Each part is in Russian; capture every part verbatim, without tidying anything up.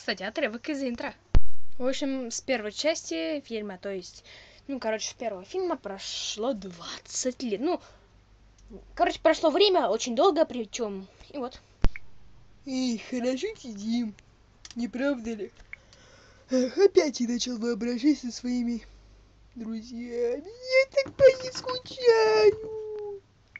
кстати, отрывок из интро. В общем, с первой части фильма, то есть, ну, короче, с первого фильма прошло двадцать лет. Ну, короче, прошло время очень долго, причем, и вот. Эй, хорошо сидим, не правда ли? Эх, опять я начал воображать со своими друзьями. Я так по ним скучаю.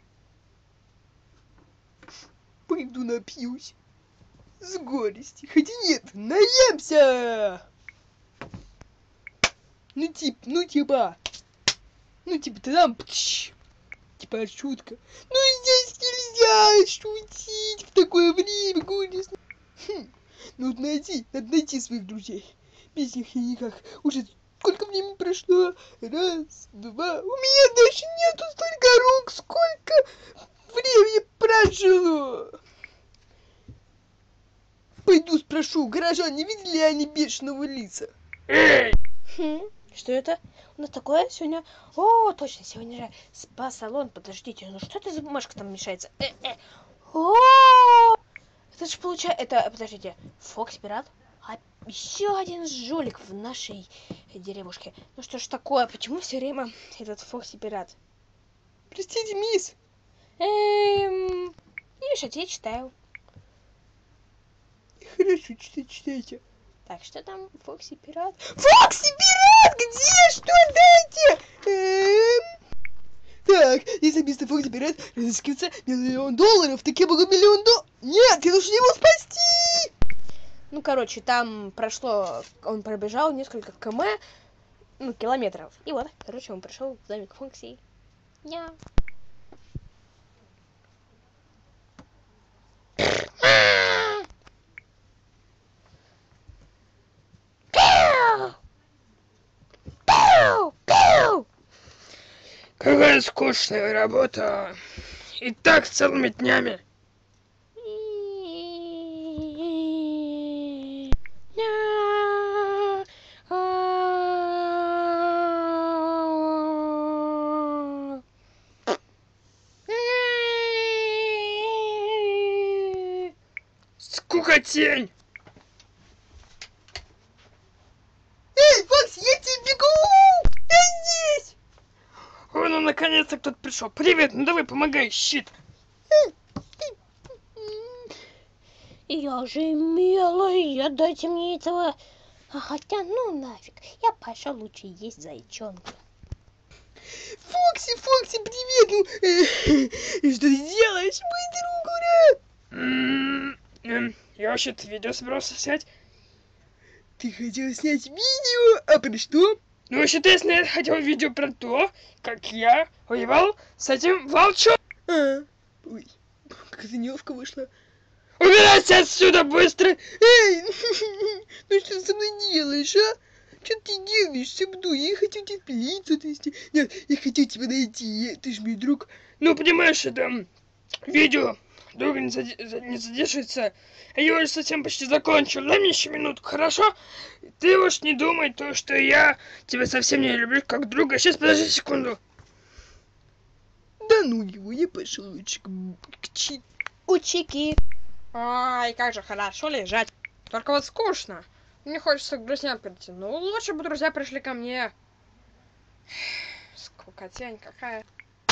Пойду напьюсь. С горести. Хотя нет, наемся! Ну тип, ну типа. Ну типа там. Пш, типа шутка. Ну здесь нельзя шутить в такое время, горестно. Хм, нужно найти, надо найти своих друзей. Без них я никак. Уже сколько времени прошло? Раз, два. У меня даже нету столько рук, сколько времени прошло. Пойду спрошу, горожан, не видели они бешеного лиса? Хм, что это? У нас такое сегодня... О, точно, сегодня же спа-салон. Подождите, ну что это за бумажка там мешается? Э -э. О, это же получается... Это, подождите, Фокси Пират? А еще один жулик в нашей деревушке. Ну что ж такое, почему все время этот Фокси Пират? Простите, мисс. Эм... Не мешайте, я читаю. Хорошо, читайте, читайте. Так, что там, Фокси Пират? Фокси Пират! Где? Что? Дайте! Эм... Так, если мистер Фокси Пират разыскивается миллион долларов, так я могу миллион долларов... Нет, я должен его спасти! Ну, короче, там прошло... Он пробежал несколько км, ну, километров. И вот, короче, он пришел в замок Фокси. Ня. Какая скучная работа. И так целыми днями. Скукотень. Эй, Фокси, я тебе бегу! Я здесь! О, ну наконец-то кто-то пришел. Привет, ну давай помогай, щит. Я же милая, дайте мне этого. А хотя, ну нафиг, я пошел лучше есть зайчонка. Фокси, Фокси, привет! Ну, э, что ты делаешь, мой друг, ура? Я вообще-то видео собрался снять. Ты хотел снять видео, а про что? Ну, вообще-то я снять хотел видео про то, как я воевал с этим волчом. А, ой, как это неловко вышло. Убирайся отсюда быстро! Эй, ну что ты со мной делаешь, а? Что ты делаешь со мной? Я хотел тебе плицу отвезти. Нет, я хотел тебя найти, ты ж мой друг. Ну, понимаешь, это видео долго не, зади- не задержится. Я уже совсем почти закончил. Дай мне еще минутку, хорошо? Ты уж не думай то, что я тебя совсем не люблю как друга. Сейчас, подожди секунду. Да ну его, я пошел лучше к, к чи... У Чики. Ай, как же хорошо лежать. Только вот скучно. Мне хочется к друзьям прийти. Ну, лучше бы друзья пришли ко мне. Скукотень какая.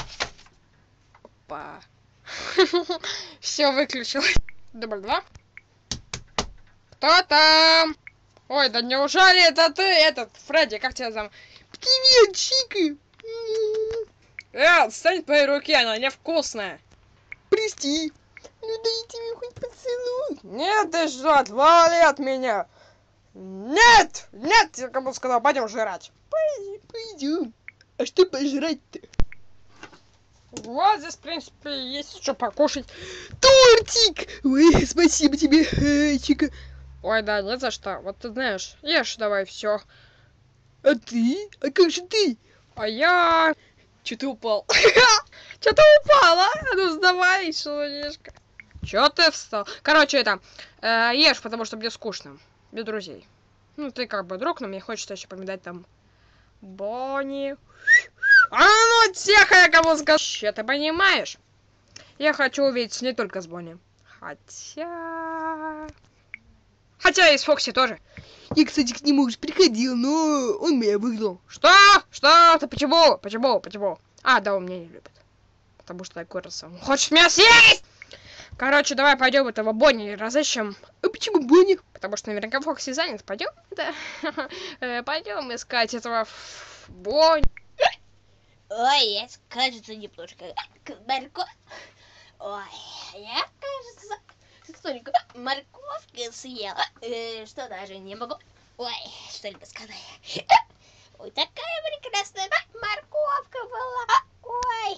Опа. Все выключилось. Дубль два. Кто там? Ой, да неужели это ты, этот, Фредди, как тебя зовут? Привет, Чика! Э, отстань от моей руки, она невкусная. Прости. Ну дайте мне хоть поцелуй. Нет, ты что, отвали от меня. Нет, нет, я кому сказал, пойдем жрать. Пойдем. А что пожрать-то? Вот здесь, в принципе, есть что покушать. Тортик! Ой, спасибо тебе, э, Чика. Ой, да, не за что. Вот ты знаешь, ешь давай все. А ты? А как же ты? А я... Че ты упал? Че ты упал, а? Ну сдавай, солнышко. Че ты встал? Короче, это, э, ешь, потому что мне скучно. Без друзей. Ну, ты как бы друг, но мне хочется еще помидать там Бонни. А ну, тихо, я кому скажу. Ты понимаешь? Я хочу увидеться не только с Бонни. Хотя... Хотя и с Фокси тоже. Я, кстати, к нему уже приходил, но он меня выгнал. Что? Что? Ты почему? Почему? Почему? А, да, он меня не любит. Потому что такой раз он хочет меня съесть! Короче, давай пойдем этого Бонни разыщем. А почему Бонни? Потому что наверняка Фокси занят. Пойдем? Да. Пойдем искать этого Бонни. Ой, я, кажется, немножко морковь. Ой, я, кажется, столько морковки съела, э, что даже не могу. Ой, что-либо сказать. Ой, такая прекрасная морковка была. Ой.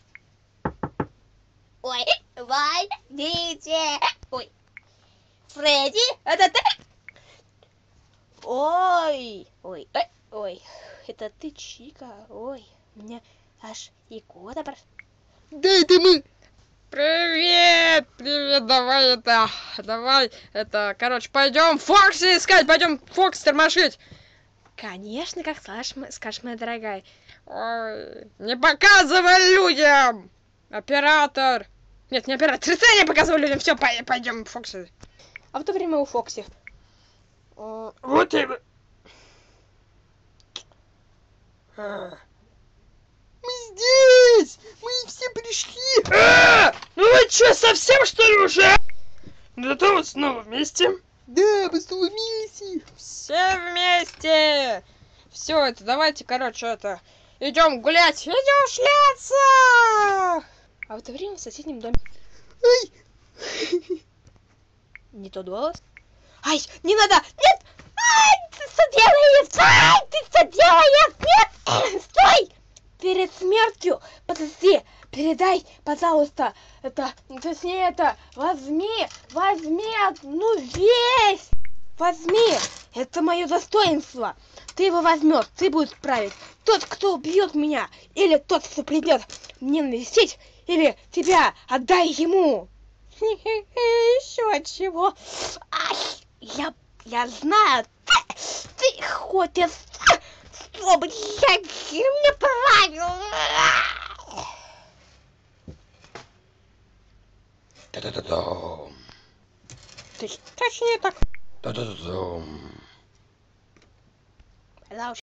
Ой, войдите. Ой. Фредди, это ты? Ой, ой, ой, ой, это ты, Чика. Ой, мне аж икота прошла. Да, это мы. Привет! Привет, давай это, давай это, короче, пойдем Фокси искать, пойдем Фокси тормошить. Конечно, как скажешь, скажешь, моя дорогая. Ой, не показывай людям! Оператор! Нет, не оператор, ты не показывай людям, все, пойдем Фокси. А в то время у Фокси. Вот и... Мы здесь! Мы все пришли! А! Ну вы что, совсем что ли уже? Ну зато вот снова вместе. Да, мы снова вместе. Все вместе. Все это, давайте, короче, это... Идем гулять, идем шляться! А в это время в соседнем доме... Ай! Не тот голос? Ай, не надо! Нет! Ай, ты что делаешь? Ай, ты что делаешь? Нет! Стой! Перед смертью, подожди, передай, пожалуйста, это, точнее это, возьми, возьми одну вещь! Возьми! Это мое достоинство! Ты его возьмешь, ты будешь править. Тот, кто убьет меня, или тот, кто придет мне навестить, или тебя отдай ему! Еще чего? Ай, я, я знаю, ты, ты хочешь, чтобы я не правил. Да-да-да-да. Точнее так. Да-да-да-да.